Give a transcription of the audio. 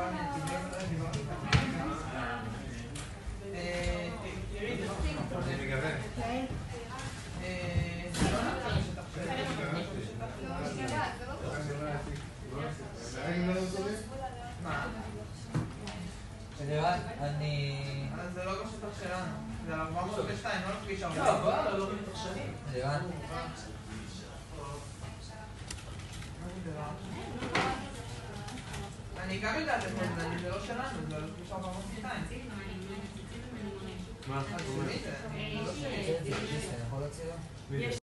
זה לא בשטח שלנו, זה על 402, לא לכביש 40. לא, אבל לא מתחשנים. אני גם יודעת את זה, זה לא שלנו, זה על כביש 402. מה? אז זה? אני לא שלי.